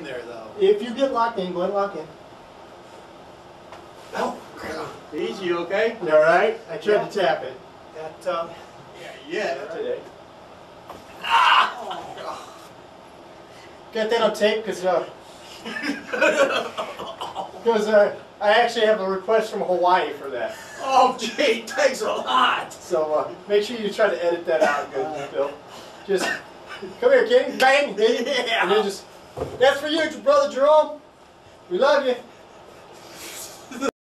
there, though. If you get locked in, go ahead and lock in. Oh, easy, okay? You all right? I tried to tap it. That, yeah. Not today. Got that on tape because I actually have a request from Hawaii for that. Oh, gee, thanks a lot. So make sure you try to edit that out good, Bill. Just come here, Kenny. Bang, hit it. Yeah. And then just, that's for you, brother Jerome. We love you.